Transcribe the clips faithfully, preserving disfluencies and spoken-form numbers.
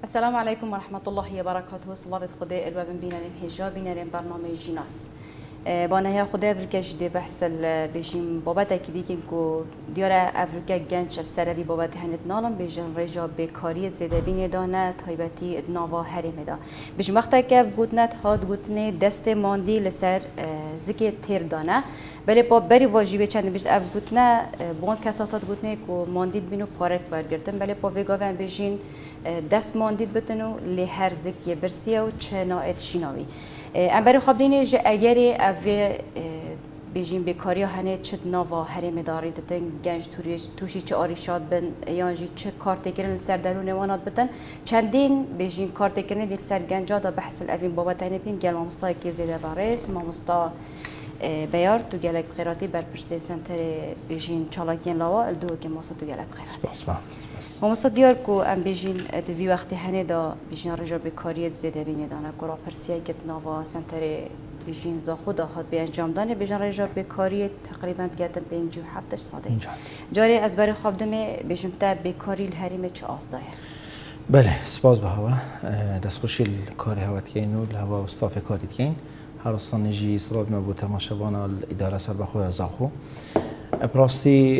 السلام عليكم ورحمة الله وبركاته. صلابة خدای الوابن بينا لنهجا بينا لن برنامج جيناس بانا يا خدای افریقا جدی بحث بیشیم بابت اکیدی که کو دیاره افریقا گنج سروی بابت هنت نالم بیشن رجا بکاری زده بینی دانه تایبتی ادناوا هریم دا بیشم وقتی که گوتنت هاد گوتنه دست ماندی لسر زکی تیر دانه بله با بری واجبه چند بیشتر اف گوتنه بوند کساتات گوتنه کو ماندید بینو پارک برگردن بله با وگاون بیشین دست ماندید بتونو لی هر زکی برسیه و چناعت شیناوی ام برای خواب دینه جه اگری اوه بیجیم بکاری هنه چه نوا هرم داری دتن گنج توشی چه آریشات بن یا جی چه کارت کردن سر درون وانات بتن چندین بیجیم کارت کردن دیل سر گنجا دا بحث الاوین بابت هنه بین گل مامستا کی زیده بارس مامستا بیار تو گلک قراتی بر پرسه سنتر بیجین چالاکین لاوا الدو که مامستا تو گلک قراتی مامستا دیار کو ام بیجین دوی وقتی هنه دا بیجین رجا بکاریت زیده بینه دانه کرا پرسیه کت نوا سنتر بیشین زخود هات به انجام دانه بیشتر رجال بکاری تقریبا گرتم پنج و هفتش ساده جاری از برای خواب دمی بیشتر تا بکاری الهریم چه آسدایه بله سپاس به هوا دستخوشی کاری هوات کین و هوا استاف کاری کین هر اصلا نجی صرف ما بود تماشاوان الاداره سر بخوی زاخو براستی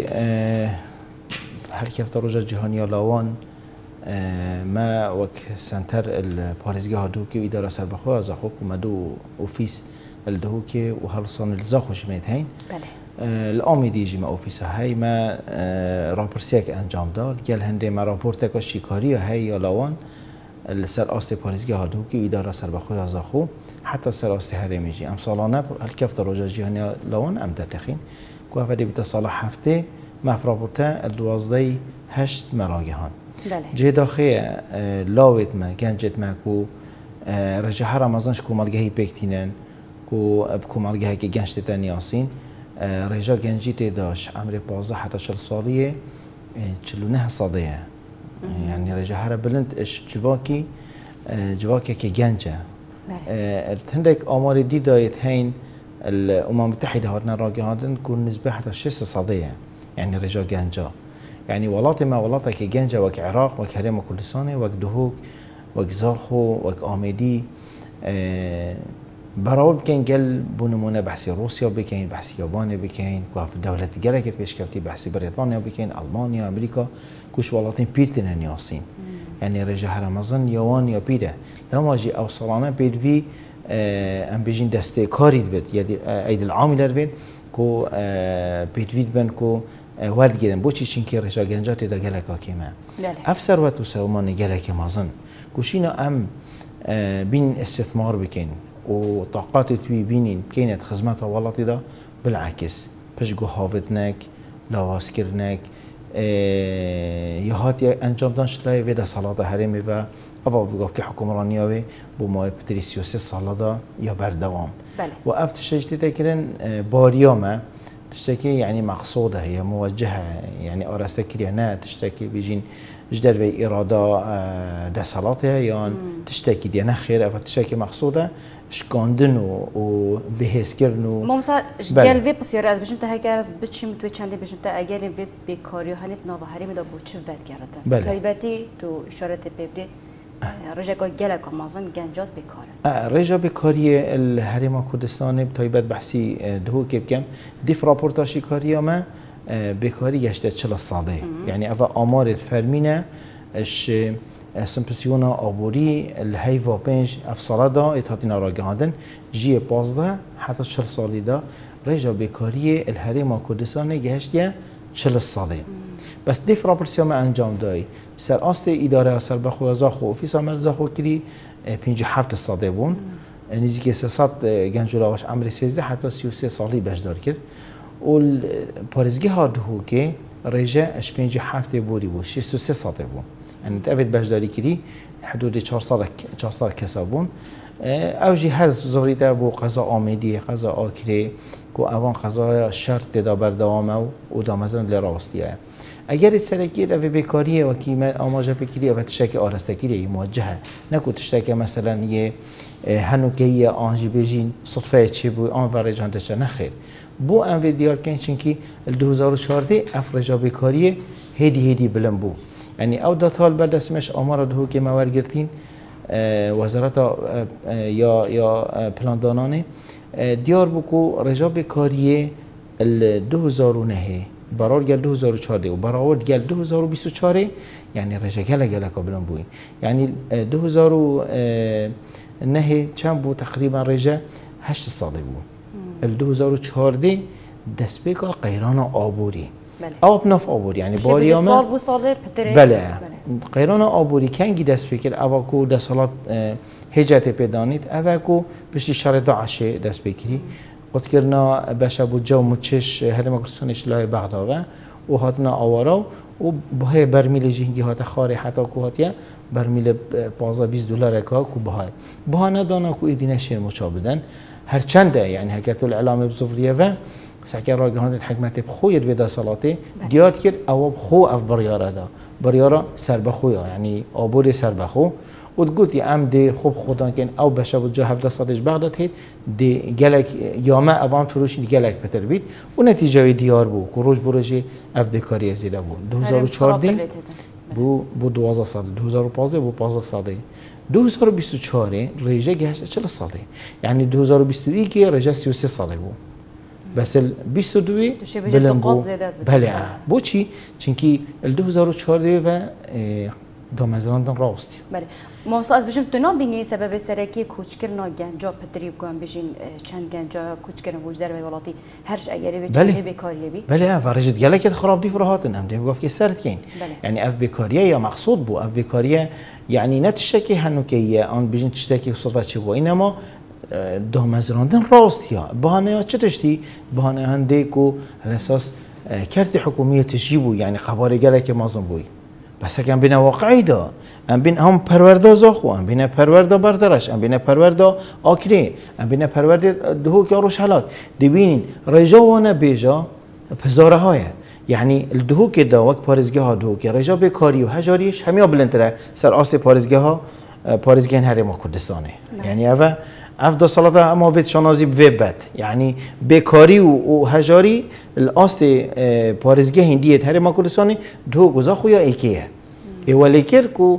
هر کفت روز جهانی لاوان ما وك سنتر الباريزجا هدوكي وإدارة سربخوا زاخوك ومدو أوفيس الدهوكي وهالصان الزاخوش ميتين. بله. الأمي ديجي ما أوفيسها هاي ما رابرسيك أنجام دار قال هندي ما رابورتك الشيكارية هاي يلاوان السر أصل باريزجا هدوكي وإدارة سربخوا زاخو حتى السر أصل هرميجي أم صالانة هالكفت روجا جهاني لاوان أم تتخين كوافدي بتصالح هفته ما في رابورتا الدوازدي هشت مراجعان. جه داخل لاوت ما گنجت ما کو رجع رمضانش کو مالجهی بکتینن کو بکو مالجهی که گنجت تنیاسین رجع گنجی تداش عمر پازده حتی چل سالیه چلو نه صدیه يعني رجع هر بلند اش جواکی جواکی که گنجه هندك آمار دی دایت هین الأمم المتحدة هاتنا راجعاتن كون نسبة حتى شش صدية يعني رجع جنجا يعني ولات ما ولاتك جنجا وك عراق وك هرم كردستان وك دهوك وك زاخو وك آمدي أه براول بكين جل بنمونه بحثي روسيا بكين بحثي يابان بكين كوف دولة جلكت بيشكفتي بحثي بريطانيا بكين ألمانيا أمريكا كوش ولاتين بيرتين النياسين يعني رجع رمضان يوان يا بيده لما جي أوصلنا بيد في أه أم بيجين دستي كاريد بيد يدي أيد العاملة بيد كو أه بيد فيد بن كو ورد گیرن بوچی چینکی رجا گنجاتی دا گلک آکیمه افسر و تو سومان گلک مازن کوشینا ام بین استثمار بکن و طاقات توی بینین بکینت خدمات والتی دا بالعکس پشگو حافتنک لواس کرنک یهات انجام دانش لای ویدا سالات هرمی و اوا بگفت که حکمرانیه و با ما پتریسیوس سالادا یا بردوام و افتش جدیده کردن باریامه تشتكي يعني مقصودة هي موجهة يعني أرستكري أنا تشتكي بيجين جدر في إرادة دسالاتها يعني تشتكي دي أنا خير أو تشتكي مقصودة شكاندن وبهيس كرنو ممسا جل في بسيارة از بيجم تهاي كارز بتشيم توي چندي بيجم تا أجر في بكاريو هنيت نوهاري مدا بوچه ود كارته تايبتي تو إشارة بيبدي رجع جلك مازن جنجات بكاره. رجع بكارية الهرم كردستان بتايبت بحثي دهو كيف كم ديف رابورتاشي كارية ما بكاري يشتى تشل الصادة يعني أفا أمارة فرمينة إش سمبسيونا أبوري الهيفا بينج أفصلادا إتهاتنا راجعادن جي بازده حتى تشل صالي دا رجع بكارية الهرم كردستان جهشتى تشل الصادة. بس ديف رابورتاسيون ما انجام داي سر اصل اداره سر بخو زاخو اوفيس عمل زاخو كري پنج و هفت ساده بون نزدیک سیصد گنجولاش عمر سیزده حتی سی و سه سالی بجدار کرد و پاريزگی هاد هو که رجع اش پنج و هفت بوری بود شصت و سه ساده بون يعني تأفيد بجداری کری حدود چهارصد چهارصد کسابون اوجی هر زوریده بو قضا آمدی قضا آکری کو اوان قضا شرط دا بردوامه و دامزن لراستیه اگر سرکی رو بکاریه و کیمه آماجه بکریه و تشتکی آرستکیه موجهه نکو تشتکی مثلا یه هنوکیه آنجی بجین صدفه چی بو آن ورجان تشته نخیر بو ام دیار کن چنکی دو هزار و چهارده افرجا بکاریه هدی هدی بلند بو یعنی او دات هال بردسمش آمار دهو که مورگرتین وزارت یا یا پلاندانانه دیار بکو رجا بکاریه دو هزار و نه برار گل دو هزار و چهارده و برآورد گل دو هزار و بیست و چهار یعنی رجا گله گله کابلان بوی یعنی دو هزار و نه چند بود تقریبا رجا هشت ساله بود ال دو هزار و چهارده دست بکا قیران آبوری آب نف آبوری یعنی باریامه سال بو سال پتره بله قیران آبوری کنگی دست بکر اواکو دستالات هجت پیدانید اواکو پشتی شرط عشه دست بکری قد کرنا بشه بود جو مچش هرما کردستانش لای بغداوه و هاتنا آوارا و بهای برمیل جنگی هات خاره حتی کو هاتیه برمیل پانزده بیست دلار که کو بهای بها ندانا کو ایدینه شیر مچابدن هر چنده یعنی حکت الاعلام بصفریه و سعی راجعان حکمت بخوید ودا صلاته دیار کرد او بخو اف بریاره دا بریاره سر بخویا یعنی آبور سر بخو و تقولي ام دي خوب خودان كان او بشه بود جا هفده صدش بغداد هید دی گلک یامه اوان فروش دی گلک بتر بید و نتیجه دیار بو که روز بروجی اف بکاری زیده بود دو هزار و چهارده بو بو دوازده صده دو هزار و پانزده بو پانزده صده دو هزار و بیست و چهار رجع گشت چهل صده یعنی دو هزار و بیست و یک رجع سی و سه صده بو بس ال بیست و دو بلند بو بله بو چی چونکی ال دو هزار و چهارده و دامزراندن راستی بله موضوع از بچم تنام بینی سبب سرکی کوچکرنا گنجا پتریب کن بچین چند گنجا کوچکرنا وجدر و ولاتی هرش اگری به چند بیکاریه بی بله فرجت گله که خراب دی فرهاتن هم دیم گفت که سرت کین یعنی اف بیکاریه یا مقصود بو اف بیکاریه یعنی نتشکی هنو که آن بچین تشتکی صحبت چه بو اینما دامزراندن راستی ها بهانه چه تشتی بهانه هنده کو الاساس کرد حکومیت تجیبو یعنی قبار گله که مازن بوی بس کن بین واقعی دا ام بین هم پرورده زاخو ام بین پرورده بردارش ام بین پرورده آکری ام بین پرورده دهو که روش حالات دبینین رجا وانه بیجا پزاره های یعنی الدهو که دا وقت پارزگاه ها دهو که رجا بکاری و هجاریش همیا بلندره سر آست پارزگاه ها پارزگاه هرما کردستانه یعنی اوه افضل صلاة اما بيت شنازي بويبت يعني بكاري وهجاري الاصل بارزجه هندية هرما كردستاني دو جزا خويا ايكيه اوليكر كو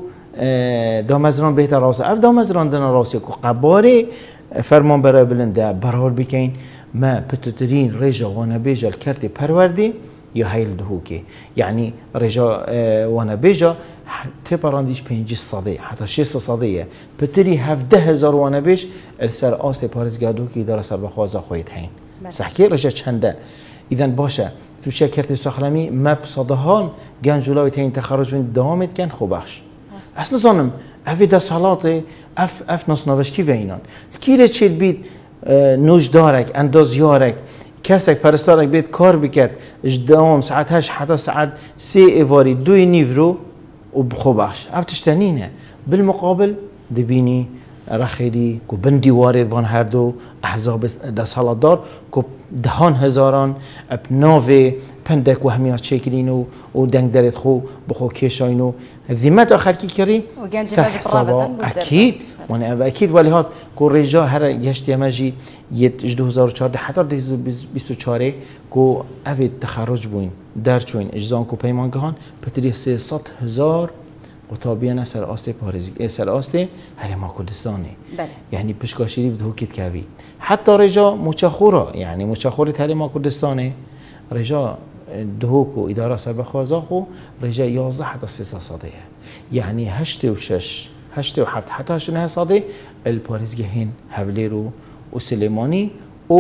دامزران بهتر راسه اف دامزران دنا راسه كو قباري فرمان برای بلنده برار بكين ما بتترين رجا وانا بيجا الكرت پروردي یا هیل دهوکی یعنی رجا وانا بیجا تپراندیش پنج صده حتی شش صده پتری هفده هزار وانا بیش السر آست پارزگاه دهوکی داره سر بخوازا خواهید هین صحکی رجا چنده ایدن باشه تو چه کرتی سخرمی مب صده هان گنجولاوی تین تخرج من دوامید کن خوب بخش اصلا زانم افی ده صلاته اف اف نصنابش کی وینان کیره چیل بید نوش دارک انداز یارک کسک پرستارک بید کار بکد اجدام ساعت هش حتی ساعت سه ایواری دوی نیورو و بخوبخش افتش تنینه بالمقابل دبینی رخیری کو بندی وارد وان هر دو احزاب دست دار کو دهان هزاران ابناوی پندک و همیات چکرینو و دنگ درت خو بخو کشاینو ذمت آخر کی کری صح حسابا اکید وانا اكيد ولی هات کو رجا هر گشتی ماجی یت دو هزار و چهارده حتی بیست و چهار کو اوی تخرج بوین در چوین اجزان کو پیمانگهان پتری سیصد هزار قطابیان سر آست پارزی سر آست هرما کردستانی یعنی پشکاشیری بدو کیت کوی حتی رجا مچخورا یعنی مچخور هرما کردستانی رجا دهو کو اداره سر بخوازا خو رجا یازده حتی سیصد صده یعنی هشت و شش هشت و هفت حتی هشت و نه صده الپارزگهین هوليرو و سلیمانی و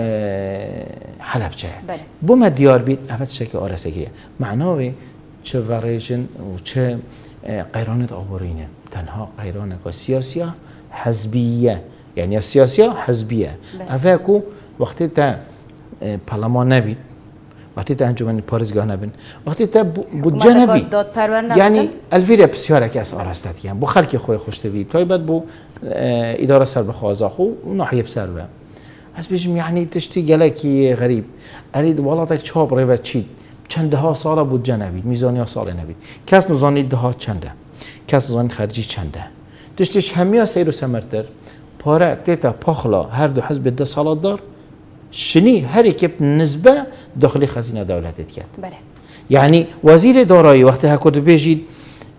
حلبچه بوم دیار بید افت شکل آرسگیه معناوی چه ورژن و چه قیرانت آورینه تنها قیرانه که سیاسیه حزبیه یعنی سیاسیه حزبیه افکو وقتی تا پارلمان نبید وقتی تا انجمن پارزگاه نبین وقتی تا بودجه نبید یعنی الویره بسیاره که از آرستت یعنی بو خلکی خوی خوشتوی تای بعد بو اداره سر بخوازا خو ناحیه بسر به از بیشم یعنی تشتی گلکی غریب ارید والاتک چاب روید چید چند ها ساله بودجه نبید میزانی ها ساله نبید کس نزانی ده چنده کس نزانی خرجی چنده تشتیش همیا سیر و سمرتر پاره تیتا پاخلا هر دو حزب ده سالات دار شنی هر یک نسبه داخل خزینه دولتت کرد بله یعنی وزیر دارایی وقتی هکرد بیجید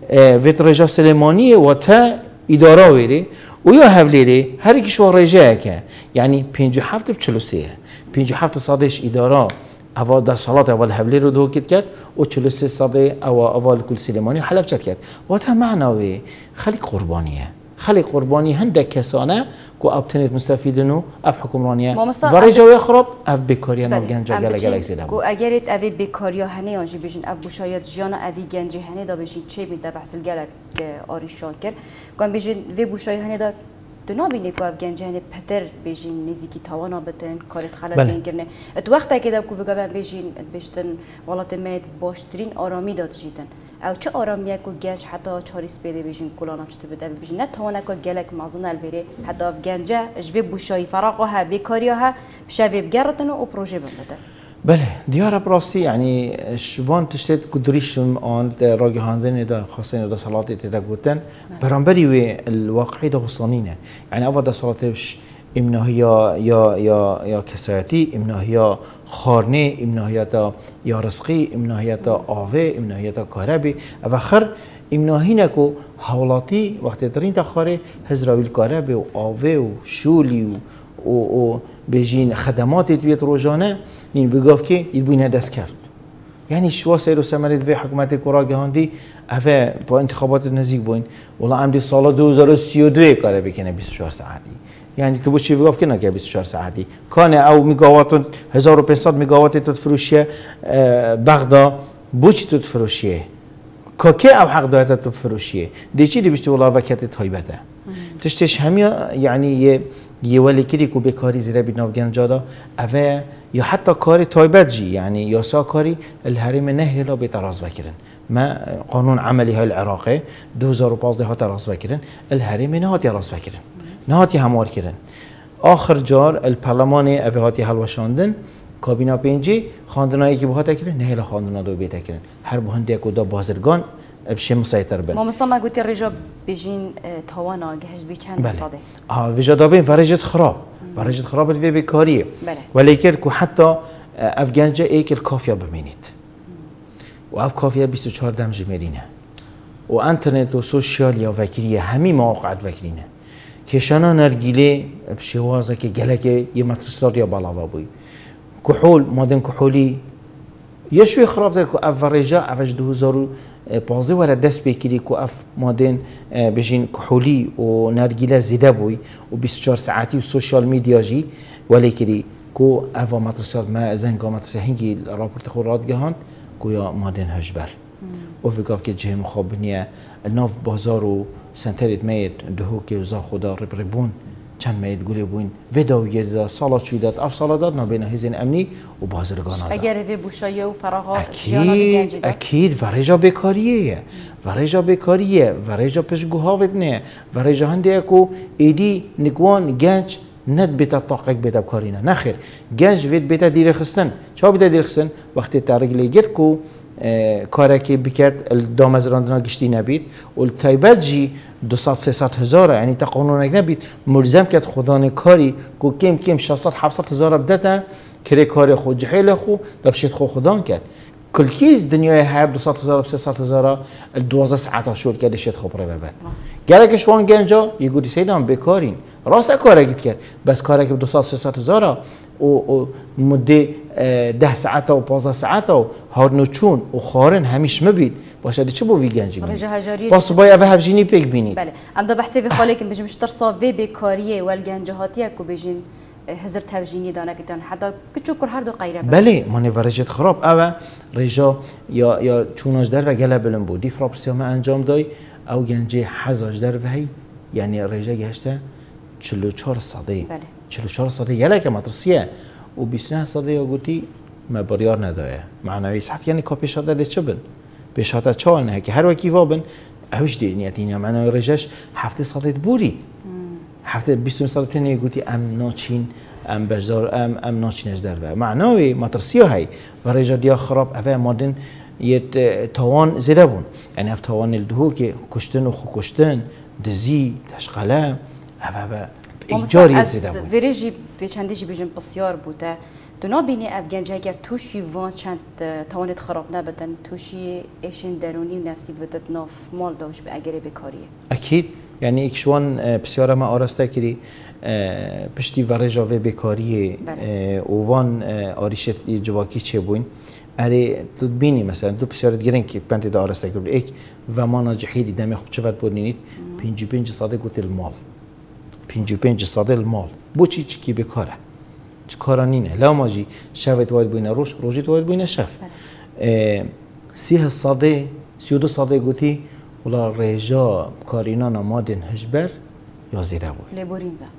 ویت رجا سلیمانی و تا اداره ویری و یا هفلیری هر یکیش و رجا که یعنی پنجاه و هفت بچلو سه پنجاه و هفت صادش اداره اول در سالات اول هفلی رو دو کت کرد و چلو سه صاده او اول کل سلیمانی حلب چت کرد و تا معناوی خلق قربانیه خلق قربانی هندك کسانه کو ابتنیت مستفیدنو اف حکمرانیه و رجاوی خراب اف بیکاری نو گنجا گله گله زیده کو اگرت اوی بیکاری هنی آنجی بجن اب بوشایت جانا اوی گنجی هنی دا بجی چه میده بحث گله آریشان کرد کن بجن وی بوشای هنی دا دنا بینی کو اف گنجی هنی پدر بجن نزیکی توانا بتن کارت خلط نگرنه ات وقت اگه دا کو بگم بجن بجتن ولات مید باشترین آرامی داد جیتن او چه آرامیه که گنج حتی چهاریس بیده بیشین کلانم چطور بده بیشین نه توانه که گلک مازن البری حتی گنجه جوی بوشای فراغها بیکاریها بشوی بگردن و پروژه بمده. بله دیار براستی یعنی شوان تشتت کدریش آن راجهاندن دا خاصين دا صلاة تدا قوتن برانبري و الواقعي دا غصانينه يعني أول دا صلاتش إمنا هي يا يا يا كساتي إمنا هي خارنة إمنا هي تا يا رزقي إمنا هي تا آوه إمنا هي تا كهربي أفخر إمنا هنا كو حولاتي وقت ترين تخاره هزراوي الكهربي وآوه وشولي و و بيجين خدمات تبيت روجانه نين بيقف كي يبينها دست كفت يعني شو سير وسمرت في حكومة كوراج هندي أفا بانتخابات النزيك بوين والله عندي صالة دو هزار وسی و دو كاره بكنا بیست و چهار ساعتي يعني تبوش شيء بيقف كنا كي بیست و چهار ساعتي كان أو ميجاوات هزار و پانصد ميجاوات تتفروشيه بغدا بوش تتفروشيه كاكي أو حق دايته تتفروشيه دي شيء دي بيشتغل والله وكتة طيبته تشتش هم يعني ي يولي كذي كو بكاري زي ربي نافجان جادا أفا يا حتى كاري طيبات جي يعني يا سا كاري الهرم نهلا بتراز فكرن ما قانون عملي هاي العراقي دو هزار و پانزده ها تراز فكرن الهرم نهات يراز فكرن نهات همار كرن آخر جار البرلمان أفهاتي هالوشاندن کابینا پنجی خاندنایی که بخواد تکرین نهیلا خاندنا دو بیت تکرین هر بهندی کدا بازرگان بشه مسیطر بن. ما مثلا قلت الرجال بيجين توانا جهز بيشان الصادق. آه في جدابين فرجت خراب فرجت خراب اللي في بكارية. ولكن كو حتى أفغانجا إيك الكافية بمينيت. وأف كافية بیست و چهار دم جمرينه. وإنترنت وسوشيال يا فكرية همي مواقع فكرينه. كشانا نرجيله بشوازة كجلك يمترسات يا بالا بوي. كحول مادن كحولي يشوي خراب تركو أف فرجا أفج دو هزار بازي ولا دست بكري كو أف مادن بيجين كحولي ونرجيله زيادة بوي وبيست و چهار ساعتي والسوشيال ميديا جي ولكن كو أفا مترسات ما زنقا مترسات هنجي رابورت خورات جهان كو يا مادن هجبر وفقاف كي جهة مخابنية الناف بازار و سنتريت ميد دهو كي وزا خدا ربربون چند مید گولی بوین وداویه دا سالات شویدات اف سالات داد نبینه هزین امنی و بازرگان داد. اگر وی بوشایه و فراغات اکید اکید ورجا بکاریه ورجا بکاریه ورجا پشگوهاوت نه ورجا هندی اکو ایدی نگوان گنج ند بیت طاقق بیت بکارینه نخیر گنج وید بیت دیر خستن چه بیت دیر خستن وقتی تارگلی گرد کو کاری که بکرد دامزراندنا گشتی نبید و التایبت جی دویست سیصد هزار یعنی تا قانونک نبید ملزم کرد خدان کاری که کم کم ششصد هفتصد هزار بدته کری کاری خود جهیل خو دبشت خو خدان کرد کل کی دنیای هر دویست هزار سیصد هزار دوازده ساعت شد کرد شد خو برای بعد گرگ شوان گنجا یه گودی سیدم بکارین راست کاری کرد بس کاری که دویست سیصد هزار و مده ده ساعت و پانزده ساعت و هر نوچون و خارن همیش مبید باشه دی چه بو ویگنجی بینید باس باید اوه هفجینی پیک بینید بله ام دا بحثی بخاله که بجمش ترسا وی بکاریه و الگنجهاتی اکو بجین هزار تفجینی دانه کتن حتی کچو کر هر دو غیره بله مانی ورجت خراب اوه رجا یا یا چوناش در و گله بلن بود دی فرابرسی ما انجام دای او گنجه حزاج در و هی یعنی رجا گشته چلو و چهار صده بله چلو و چهار صده یله که مدرسیه و بیست و نه صده یا گوتی ما بریار نداره معنوی صحت یعنی کا پیش داده چه بن پیش داده چه نه که هر وکی وابن اوش دی نیتینه معنوی رجش هفته صده بوری هفته بیست و نه صده تنی گوتی ام ناچین ام بجدار ام ام ناچینش در و معنوی مدرسیه هی و رجا دیا خراب اوه مادن یه توان زده بون یعنی اف توان الدهو که کشتن و خو کشتن دزی تشغله اوه ایجاری زده بود. ویرجی به چندیشی بیشتر بسیار بوده تو نبینی افغانجا اگر توشی وان چند توانت خراب نبودن توشی ایشن درونی و نفسی بدت ناف مال داشت به اگر بکاریه اكيد يعني اكشوان بسيارة ما آرسته كري پشتی ورجا و بکاری اوان آریشت جواکی چه بوین اره تو بینی مثلا تو بسیارت گرن که پنت دا آرسته کرد ایک و ما ناجحیدی دمی خوب چه وقت بودنید پنجی پنج صده گوت المال پنجی پنج صده المال بو چی چی کی بکاره چه کارانینه لا ماجی شفت واید بوینه روش روزیت واید بوینه شف سیه صده سی و دو صده گوتی ولا رجا کارینان مادن هجبر یا زیره بود لبورین با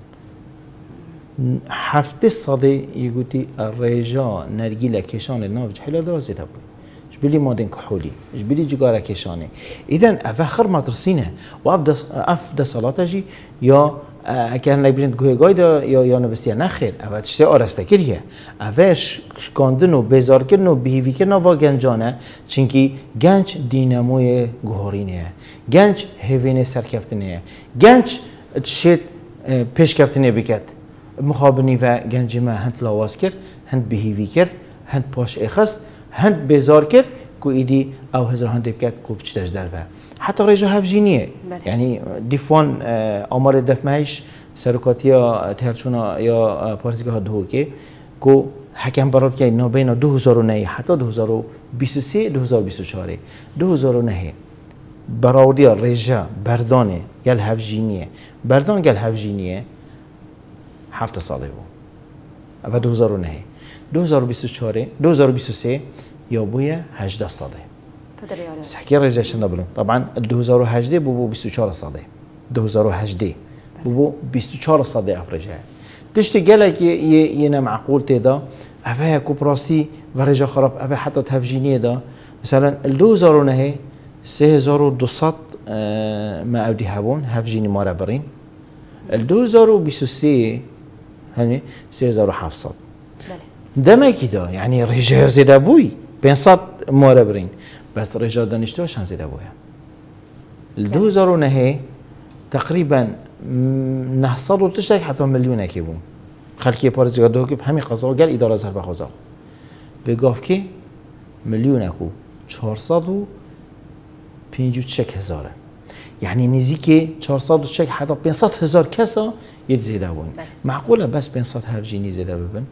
هفته صده يقولي الرجاء نرجيله كيشان النافج حلا ده زيد أبوي جبلي مادن كحولي جبلي ججارة كيشانه إذا أفخر مدرسينه وأفضل أفضل صلاة جي يا كان لك بجند جوه قايدة يا يا نبستي نخير أبغى تشتري أرسته كريه أفش كاندنو بزار كنو بهيفي كنا واجنجانه چنكي جنج ديناموي جهورينه جنج هفينه سركفتنه جنج تشت پیش کفتنه بکت مخابنی و گنجی ما هند لاواز کرد هند بهیوی کرد هند پاش اخست هند بزار کرد کو ایدی او هزار هند بکت کو بچتش در و حتی رجا هفجینیه یعنی دیفان آمار دفمهش سرکاتیا تهرچونا یا پارتیگاه دو که کو حکم برات که اینا بین دو هزار و نه حتی دو هزار و بیست و سه دو هزار و بیست و چهار دو هزار و نه براودیا رجا بردانه گل هفجینیه بردان گل هفجینیه هفت ساله بود و دو هزار و نه دو هزار و بیست و چهار دو هزار و بیست و سه یا بویه هجده ساله سحكي رجع شنو بلون طبعا دو هزار و هجده بو بیست و چهار ساله دو هزار و هجده بو بیست و چهار ساله افرجه تشتي قالك ينا معقول تدا افا كوبراسي ورجا خراب افا حتى تهفجينيه دا مثلا دو هزار و نه سه هزار و دویست ما اودي هبون هفجيني مارا برين دو هزار و بیست و سه هني سه هزار و هفتصد دما كده يعني رجع زيد ابوي پانصد مارا برين بس رجع دانشتو شان زيد ابويا دو هزار و نه تقريبا نحصل تشك حتى مليون كيبون خلكي بارزگاه دو که همین قضا قال اداره زرب خوزاخ بگاف که مليون اكو چهارصد و پنجاه و چهار هزار يعني نزيكي چهارصد و چهار حتى پانصد هزار كسا يتزيد ابون معقوله بس پانصد هفجيني زيد ببن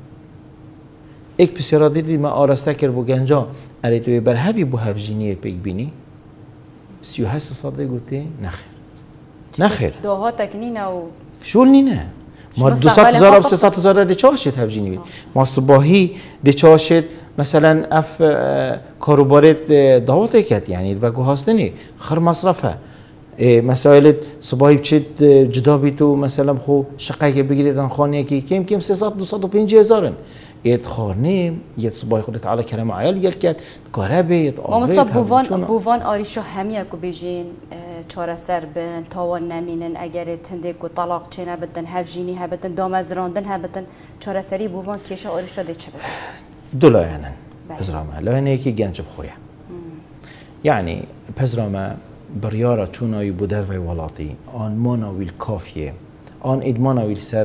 ایک بسیار دیدی ما آراسته کرد بو گنجا اری توی بر هفی بو هفجینی پیک بینی سی و هشت صده گوته نخیر نخیر دوها تکنینه و شول نینه ما دویست هزار و سیصد هزار دی چاشت هفجینی بید ما صباحی دی چاشت مثلا اف کاروبارت دعوت کرد یعنی و گوهاستنی خر مصرفه مسائل صباحی بچید جدا بیتو مثلا خو شقه که بگیریدن خانه که کم کم سیصد دویست و پنجاه هزارن يت خارني يت صباح خدت على كلام عيال يلكت كهرباء يت ما مصطفى بوفان بوفان آریشو همیا کو بیجین چهار سر بن تاوان نمینن اگر تنده کو طلاق چنه بدن هفجینی ها بدن دامزراندن ها بدن چهار سری بوفان کیشا آریشو ده چه بدن دولا يعني پزرامه لا يعني کی گنج بخویا يعني پزرامه بريارة چونای بودر و ولاتی آن ماناویل کافیه آن ادماناویل سر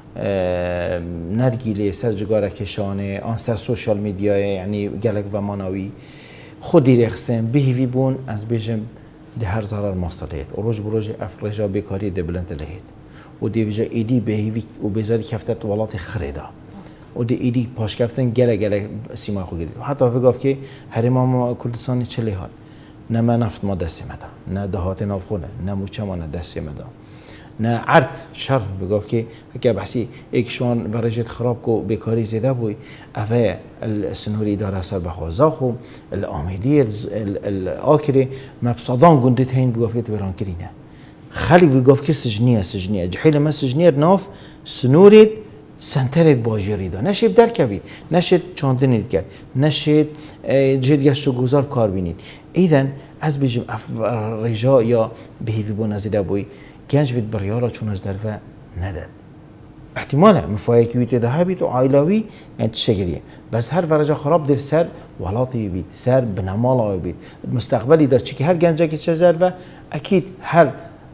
نرگیله سر جگاره کشانه آن سر سوشال میدیا یعنی گلک و ماناوی خودی رخصن بهیوی بون از بیجم ده هر ضرر ماستلیت و روز بروز افرجا بیکاری ده بلند لهید و دی ویجا ایدی بهیوی و بزاری کفتت ولات خریدا و دی ایدی پاش کفتن گله گله سیما خو گرید و حتی وگاف که هرمام کردستانی چلی هات نه ما نفت ما دستی مدا نه دهات نافخونه نه موچه ما نه دستی مدا نه عرض شر بگفت که اگه بحثی ایک شوان ورجت خراب کو بیکاری زیده بوی اوه السنوری اداره سر بخوازاخو الامیدی الاکری مبصدان گندت هین بگفت که تبران کرینه خالی بگفت که سجنیه سجنیه جحیل ما سجنیه ناف سنورید سنترت باجری دا نشید در کوید نشید چاندنید کرد نشید جد گشت و گذار کار بینید ایدن از بیجم رجا یا بهیوی بون ازیده بوی گنج وید بریارا چون از درفه نداد احتمالا مفایکی وید ده بید و عائلاوی یعنی تشکریه بس هر ورجا خراب در سر ولاتی بید سر بنمالا بید مستقبلی دار چی که هر گنجه که چه درفه اکید هر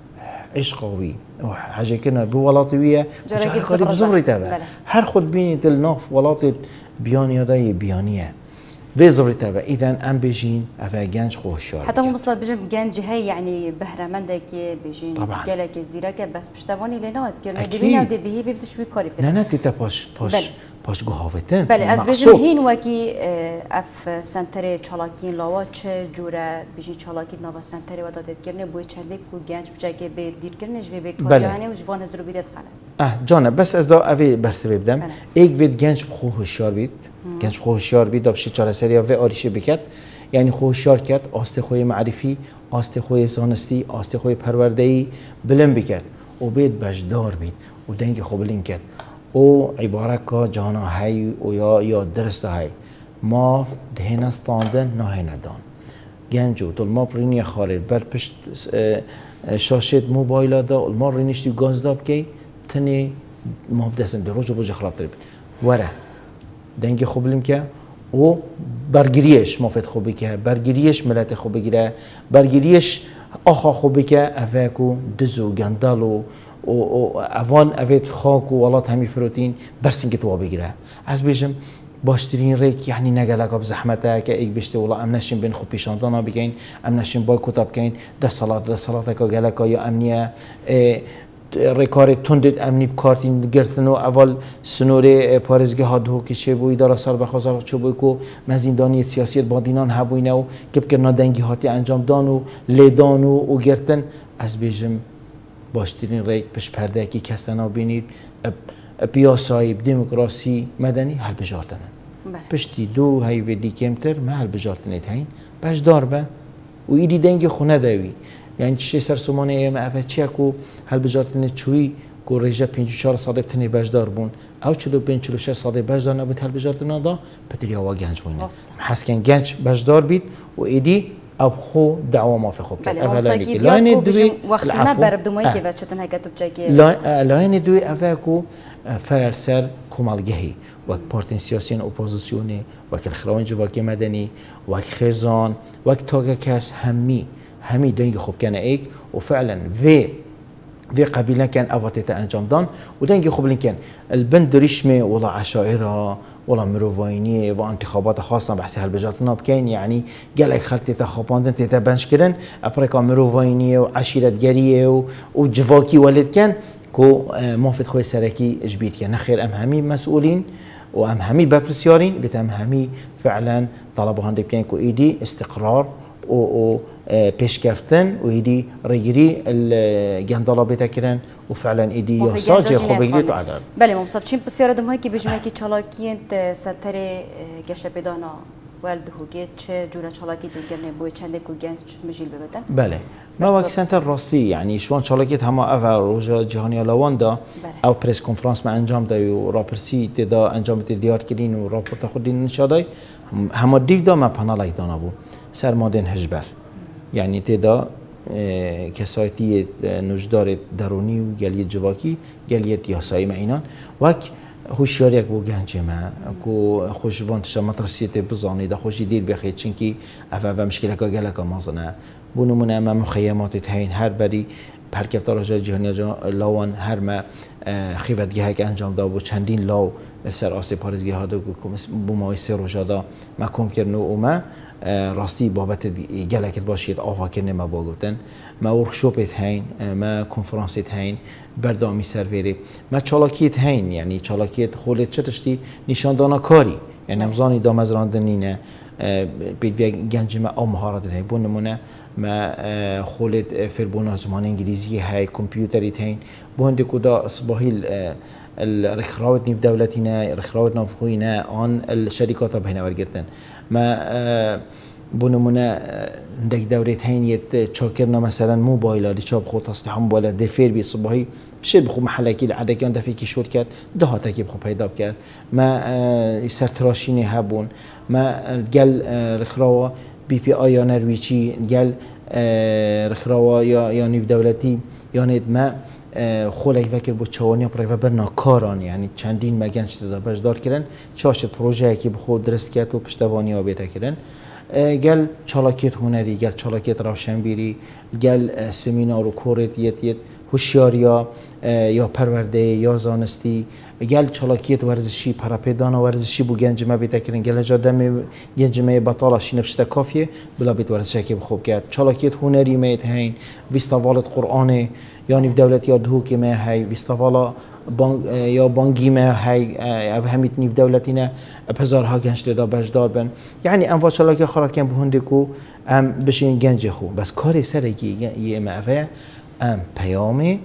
عشقاوي وحاجه كنا بولاطويه جاري قري بزمري تابع هر خود بيني الناف ولات بيانيه داي بيانيه بزمري تابع اذا ام بيجين افا جانج خوشار حتى مو بس بجم جانج هي يعني بهرمندك بيجين قالك زيرك بس بشتواني لنا كرنا دبينا ودبي بتشوي كاري لا لا تيتا باش باش باش قهوتن بله از بجم هين وكي اف سنتر چالاکین لاوا چه جوره بيجي چالاکی نوا سنتر و دادت کرنه بوی چندک و گنج بچه به دیر کرنش به کاریانه و جوان هزار بیرت خاله اه جانا بس از دا اوی برسه بدم ایک وید گنج خو هوشیار بید گنج خو هوشیار بید دابشی چهار سری و آریشه بکت یعنی خو هوشیار کرد آست خوی معرفی آست خوی زانستی آست خوی پرورده‌ای بلند بکرد و بید بجدار بید و دنگ خو بلند کرد او عبارت که جانا های و یا یا درست های ما دهنا استاندن نه ندان گنجو طول ما برینی خارج بر پشت شاشت موبایل دا ما رینشتی گاز داب کی تنی ما بدستن دروج و بوج خراب ترید وره دنگ خوب بلیم که او برگریش مافت خوبی که برگریش ملت خوب بگیره برگریش آخا خوبی که افکو دزو گندالو و اوان اوید خاک و ولات همی فروتین برسین که تو بگیره از بیشم باشترین ریک یعنی نگلک اب زحمته که ایک بشته ولی ام نشین بین خوب پیشاندانا بگین ام نشین بای کتاب کین ده سالات ده سالات که گلک یا امنیه ریکار تندت امنی بکارتین گرتن و اول سنوره پارزگه هادو که چه بوی داره سر بخوازار چه بوی که مزیندانی سیاسیت با دینان هبوینه و که بکرنا دنگی هاتی انجام دان و لیدان و گرتن از بیشم باشترین ریک پش پرده کی کسنا بینید پیاسایی دموکراسی مدنی حل بجارتن پشتی دو هی ودی کمتر ما حل بجارتنید هین باش دار به و ایدی دنگ خونه دوی یعنی چه سر سومانه ایم افه چه کو حل بجارتنید چوی کو رجا پنج و چهار ساله تنی باش دار بون او چلو پنج چلو شش ساله باش دار نبود حل بجارتنید دا پتری هوا گنج بونه حس کن گنج باش دار بید و ایدی اب خو دعوة ما في خوب كده أولا كي لاين دوي وقت ما برب دموي كيف شتن هيك تبجاكي لاين دوي أفاكو فرسر كمال جهي وك بارتين سياسيين أوبوزيسيوني وك الخراوين جواكي مدني وك خزان وك تاجا كاس همي همي دنج خوب كان إيك وفعلا في في قبيلة كان أفاتيتا أنجام دان ودنج خوب لين كان البند ريشمي ولا عشائرها ولا مروفاينية وانتخابات خاصة بحسي هالبجاتنا بكين يعني قالك خلتي تخاباندن تتبنش كرن أبريكا مروفاينية وعشيرة جرية وجفاكي ولد كان كو موافد خوي سركي جبيت كان نخير أم همي مسؤولين وأم همي بابرسيارين بتم همي فعلا طلبوا هندي بكين كو إيدي استقرار و بيشكفتن ويدي ريجري الجندالة بتكرن وفعلا ايدي يساجي خوبيت وعدل بله مصابچين بسياره دم هاي كي بجمعكي چالاكين ستر گشت بدانا والد هوگه چه جوره چالاکی دیگرنه بوی چنده کو گنج مجیل ببدن بله ما وقت سنتر راستی يعني شوان چالاکیت همه اول روزا جهانی لوان دا او پرس کنفرانس ما انجام دا و راپرسی تدا انجام دیار کردین و راپورت خودین نشادای همه دیو دا ما پانال دانا بو سر مادن هجبر يعني تدا کسایتی نجدار درونی و گلیت جواکی گلیت یاسایی معینان وک هوشیاریک بو گنج ما کو خوشوان تشا مدرسیت بزانی دا خوشی دیر بخیر چنکی افا و مشکل که گلک مازنه بونمونه ما مخیمات تهین هر بری پرکفت راجع جهانی لاوان هر ما خیفتگی که انجام داد و چندین لاو سر آسه پارزگی ها دو بو مای سه روزا دا ما کم کردن و ما راستی بابت گلکت باشید آفا کردن ما باگوتن ما ورکشوپت هین ما کنفرانست هین بردامی سروری ما چالاکیت هین یعنی چالاکیت خودت چه تشتی نشان دانا کاری یعنی همزانی دام از راندنینه بیدوی گنج ما آم مهارت هی بونمونه ما خودت فربونا زمان انگلیزی های کامپیوتری هین بونده کدا اصباحی الرخراوت نیف دولتینا رخراوت نافخوینا آن الشرکات بهنا ورگرتن ما بونمونه دک دورت هین یت چاکرنا مثلا موبایل چاپ خود تصلحهم بالا دفیر بی صباحی شد بخو محلکی العدکان دفعی کی شد کرد ده هاتا کی بخو پیدا کرد ما سرتراشینی هبون ما گل رخراوا بی پی آی یا نرویچی گل رخراوا یا یا نیف دولتی یعنی ما خولک وکر بود چوانی پروژه برنا کاران یعنی چندین مگن شده باش دار کردن چاشت پروژه کی بخو درست کرد و پشتوانی آبیتا کردن گل چالاکیت هنری گل چالاکیت روشنبیری گل سمینار و کورت یت یت هوشیاریا یا پرورده یا زانستی گل چالاکیت ورزشی پراپیدان ورزشی بو گنج ما بیت کردن گل جادم گنج ما بطاله شی نفشته کافیه بلا بیت ورزشی که خوب کرد چالاکیت هنری میت هین ویستاوالت قرآن یعنی دولت یا دهو که ما هی ویستاوالا بانگ یا بانگی ما هی او همیت نیف دولتینا بهزارها گنج دا بجدار بن یعنی انواع چالاکی خرات کن بهنده کو ام بشین گنج خو بس کاری سری کی یه معفه ام پیامی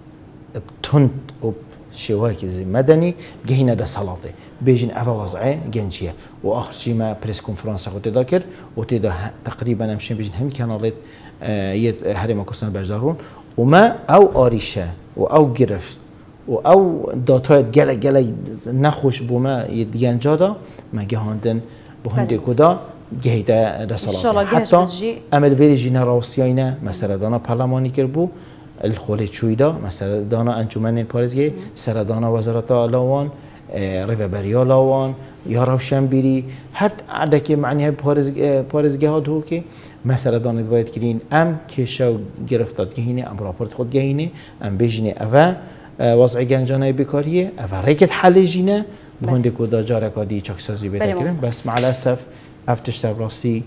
تند و شوای که مدنی جهینا ده صلاته بیشین اول وضعه گنجیه و آخر شی ما پریس کنفرانس خود داکر و تدا تقریبا همشین بیشین هم کانالت یه هریم کردن بجدارون و ما او آریشه و او گرفت و او داتایت گله گله نخوش بوما یدگنجادا ما جهاندن بهندی کدا جهیدا ده صلاته حتی عمل ویری جینا راستیاینا مثلا دانا پارلمانی کربو الخوله چویدا مثلا دانا انجمن پارزگی سردانا وزارت لاوان ریوبریا لاوان یا روشنبیری هر عده که معنی پارز پارزگی ها دو که مثلا دانا دوایت کرین ام که شو گرفتاد گهینه ام راپورت خود گهینه ام بیجینه اوا وضع گنجانه بیکاریه اوا ریکت حل جینه بهنده کدا جاره کادی چاکسازی بیت کرن بس مع الاسف افتش راستی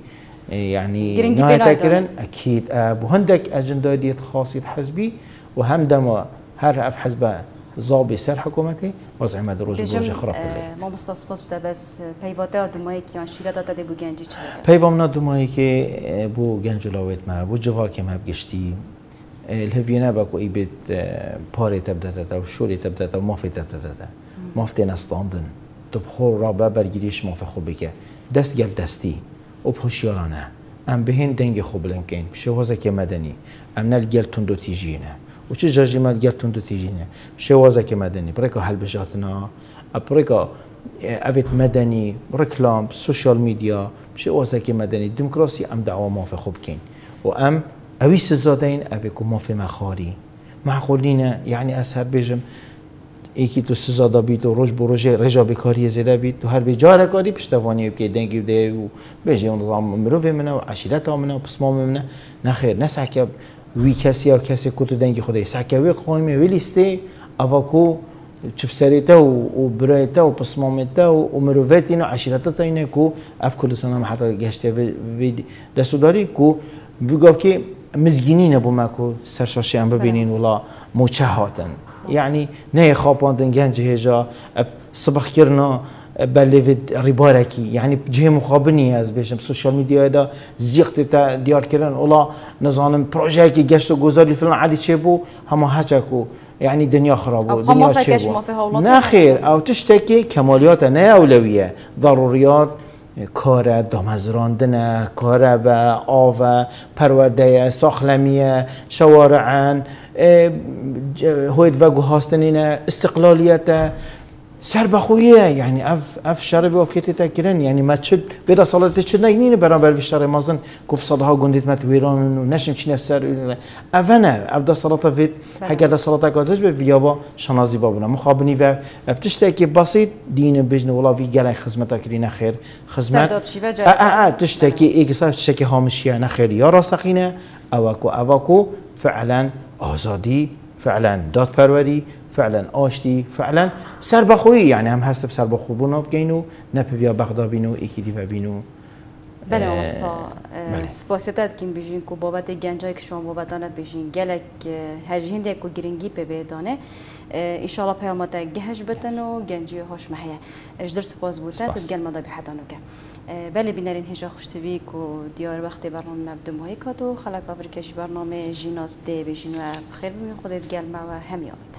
يعني نهاية كرن أكيد بهندك أجندة ديت خاصية حزبي وهم دم هر أف حزب ضابي سر حكومتي وضع مدروج بوجه خرابط الليل. ما مستثبت بده بس بيواته دمایی که آنشیرات داده بو گنجی چه بده؟ پیوامنا دمایی که بو گنجلاویت ما بو جوا که ما بگشتی الهوینا باکو ای بیت پاری تبدت تا و شوری تبدت تا و مافی تبدت تا مافتی نستاندن تبخور رابع برگیریش مافی خوبی که دست گل دستی و بهوشیارانه ام بهین دنگ خوب لنکین شوازه که مدنی ام نل گل تندو تیجینه و چه جاجی مال گل تندو تیجینه شوازه که مدنی برای حل بجاتنا برای اوید مدنی رکلام سوشال میدیا شوازه که مدنی دموکراسی ام دعوا مافی خوب کین و ام اویس زادین اویکو مافی مخاری معقولینه یعنی اثر بجم یکی تو سزادا بیت و روز بروز رجا بکاری زده بیت تو هر بیجاره کاری پشتوانی که دنگی بده و بیشتر اون نظام مروی منه و عشیرت منه و پسمام منه نخیر نسعی وی کسی یا کسی که تو دنگی خودی سعی وی قایمه وی لیسته آواکو چپسریته و برایته و پسمامته و مرویت اینو عشیرت اینه کو افکار سنام حتی گشته وی دستوداری کو وی گفت که مزگینی نبود ماکو سرشاشی ام ببینین ولا موچهاتن يعني نه خاباندن گنج هجا صبح كرنا بلفت ريباركي يعني جهه مخابني از بيشم سوشيال ميديا دا زيقت تا ديار كرن ولا نظام بروجيكي گشت گذاري فلان عادي چبو هما هچكو يعني دنيا خرابو دنيا چبو نه خير او تشتكي كماليات نه اولويه ضروريات کار دامزراندن کار به آو پرورده ساخلمیه شوارعن هوید و گوهاستنین استقلالیت سربخویه یعنی اف اف شرب و کتی تکرن یعنی ما چه بدا سالت چه نگینه برابر ویشتر مازن کوب صدها گندیت مت ویران و نشم چی نفسر اوونه افدا سالت وید هک دا سالت کاتش به ویابا شنازی بابنا مخابنی و ابتشته که بسیط دین بجن ولا وی گله خدمت کری نخیر خدمت اه اه تشته که ایک صاف تشته هامشیه نخیر یا راسخینه اواکو اواکو فعلا آزادی فعلا داد پروری فعلا آشتی فعلا سربخویی یعنی هم هست سربخو بونا بگینو نپویا بغدا بینو ایکی دیو بینو بله واسطا سپاسیت کیم بیشین کو بابت گنجایی که شما بابتانه بیشین گلک هجین ده کو گرینگی په بدانه ان شاء الله پیامات گهج بتن و گنجی هاش محیا اجدر سپاس بوده تدگل مدا بحدانو که بله بینرین هجا خوشتوی کو دیار وقت برنامه مبدوم های کاتو خلق بابرکش برنامه جیناس ده بیشین و خیر خودت گل ما و همیامت